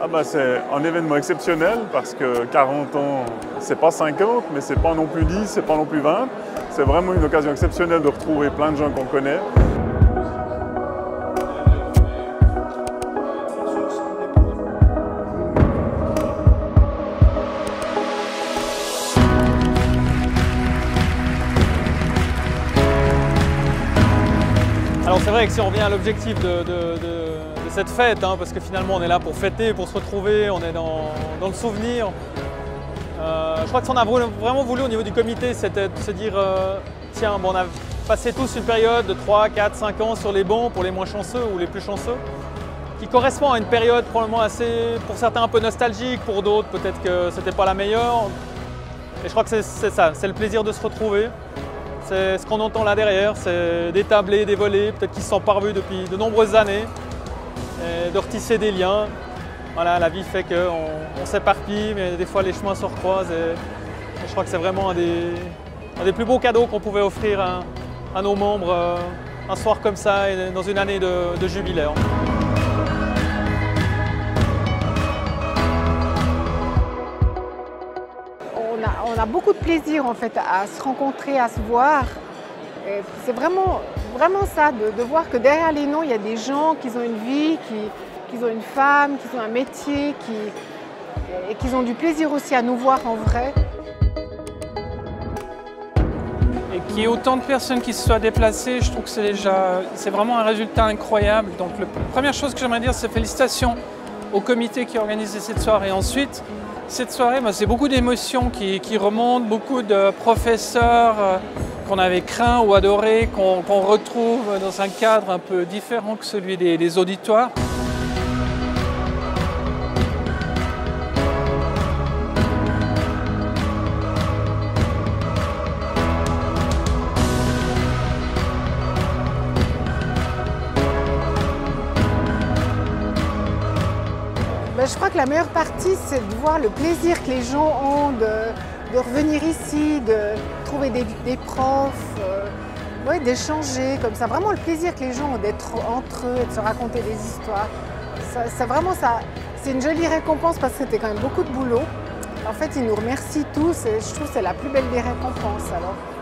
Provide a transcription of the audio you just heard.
C'est un événement exceptionnel parce que 40 ans, c'est pas 50, mais c'est pas non plus 10, c'est pas non plus 20. C'est vraiment une occasion exceptionnelle de retrouver plein de gens qu'on connaît. Alors c'est vrai que si on revient à l'objectif de cette fête, parce que finalement on est là pour fêter, pour se retrouver, on est dans le souvenir. Je crois que ce qu'on a vraiment voulu au niveau du comité, c'était de se dire tiens, on a passé tous une période de 3, 4, 5 ans sur les bancs pour les moins chanceux ou les plus chanceux, qui correspond à une période probablement assez, pour certains un peu nostalgique, pour d'autres peut-être que c'était pas la meilleure. Et je crois que c'est ça, c'est le plaisir de se retrouver. C'est ce qu'on entend là derrière, c'est des tablés, des volets, peut-être qu'ils ne se sont pas revus depuis de nombreuses années, et de retisser des liens. Voilà, la vie fait qu'on s'éparpille, mais des fois les chemins se recroisent. Et je crois que c'est vraiment un des plus beaux cadeaux qu'on pouvait offrir à nos membres un soir comme ça, et dans une année de jubilaire. On a beaucoup de plaisir en fait à se rencontrer, à se voir. C'est vraiment ça, de voir que derrière les noms, il y a des gens qui ont une vie, qui ont une femme, qui ont un métier, et qui ont du plaisir aussi à nous voir en vrai. Et qu'il y ait autant de personnes qui se soient déplacées, je trouve que c'est vraiment un résultat incroyable. Donc la première chose que j'aimerais dire, c'est félicitations au comité qui a organisé cette soirée. Ensuite, cette soirée, c'est beaucoup d'émotions qui remontent, beaucoup de professeurs qu'on avait craints ou adorés, qu'on retrouve dans un cadre un peu différent que celui des auditoires. Je crois que la meilleure partie, c'est de voir le plaisir que les gens ont de revenir ici, de trouver des profs, d'échanger comme ça. Vraiment le plaisir que les gens ont d'être entre eux et de se raconter des histoires. C'est une jolie récompense parce que c'était quand même beaucoup de boulot. En fait, ils nous remercient tous et je trouve que c'est la plus belle des récompenses alors.